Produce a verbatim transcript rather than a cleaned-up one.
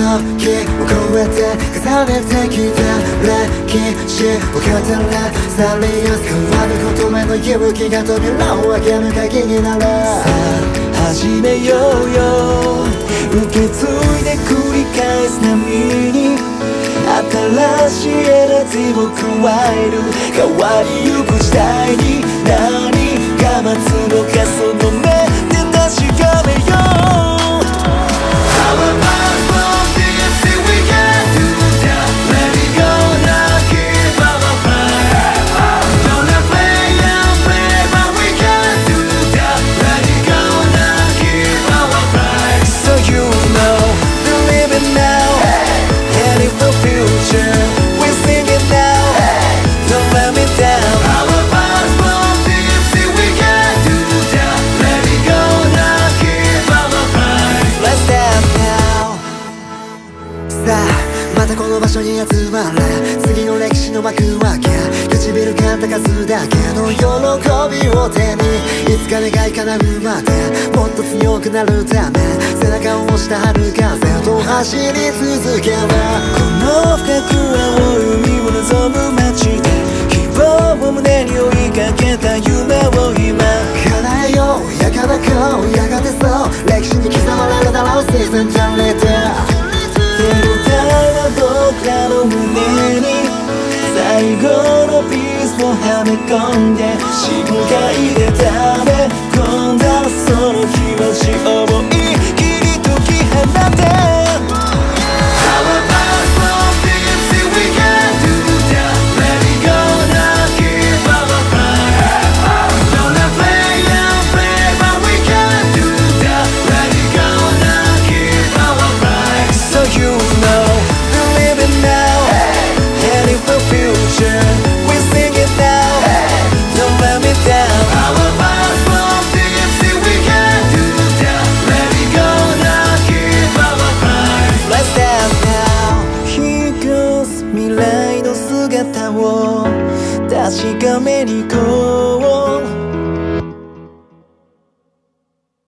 時を超えて重ねてきた歴史を語らされやす変わることへの勇気が扉を開ける鍵になる。さあ始めようよ、受け継いで繰り返す波に新しいエナジーを加える。変わりゆく時代に何が待つのか、その目で確かめよう。またこの場所に集まれ、次の歴史の幕開け、唇が高数だけの喜びを手に、いつか願い叶うまでもっと強くなるため、背中を押した春風と走り続ける。この深く青い海を望む街で希望を胸に追いかけた夢を今叶えよう。やがてこうやがてそう歴史に刻まれるだろう。シーズンじゃれて僕らの胸に最後のピースをはめ込んで深海で溜め込んだその気持ちを思い